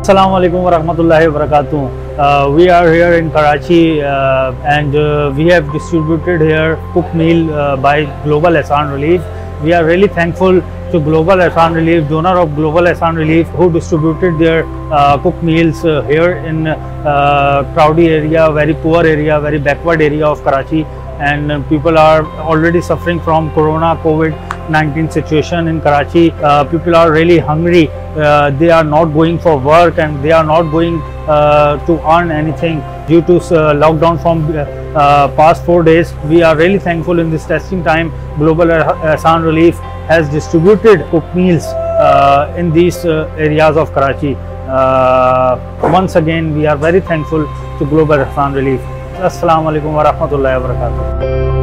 Assalamu alaikum wa rahmatullahi wa barakatuh. We are here in Karachi and we have distributed here cooked meal by Global Ehsan Relief. We are really thankful to Global Ehsan Relief, donor of Global Ehsan Relief, who distributed their cooked meals here in crowdy area, very poor area, very backward area of Karachi. And people are already suffering from Corona, COVID-19 situation in Karachi. People are really hungry. They are not going for work and they are not going to earn anything due to lockdown from past 4 days. We are really thankful in this testing time. Global Ehsan Relief has distributed cooked meals in these areas of Karachi. Once again, we are very thankful to Global Ehsan Relief. Assalamu alaikum wa rahmatullahi wa barakatuh.